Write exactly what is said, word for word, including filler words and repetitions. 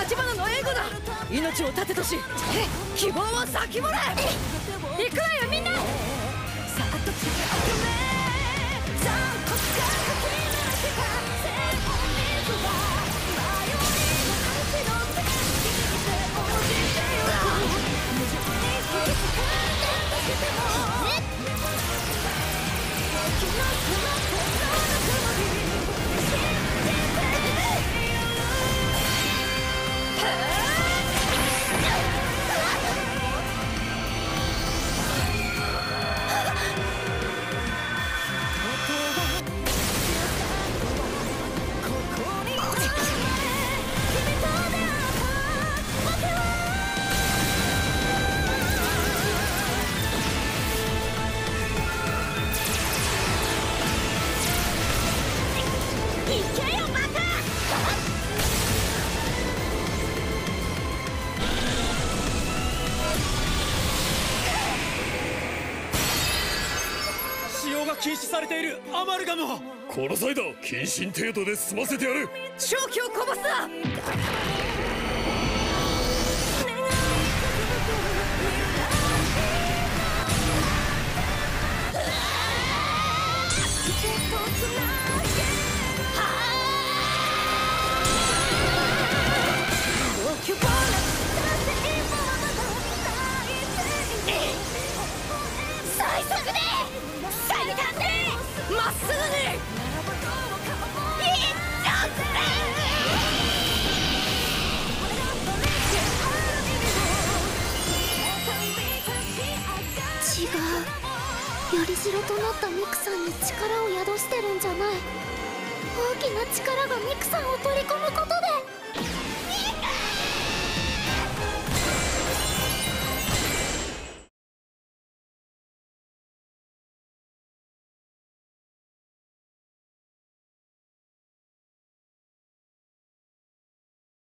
橘の援護だ。命を盾とし希望を先もらえ。行くわよみんな。 使用が禁止されているアマルガムを。 この際だ、謹慎程度で済ませてやる。 正気をこぼすな。最速で最短でまっすぐにいっちゃって。 違う、よりしろとなったミクさんに力を宿してるんじゃない。大きな力がミクさんを取り込むことで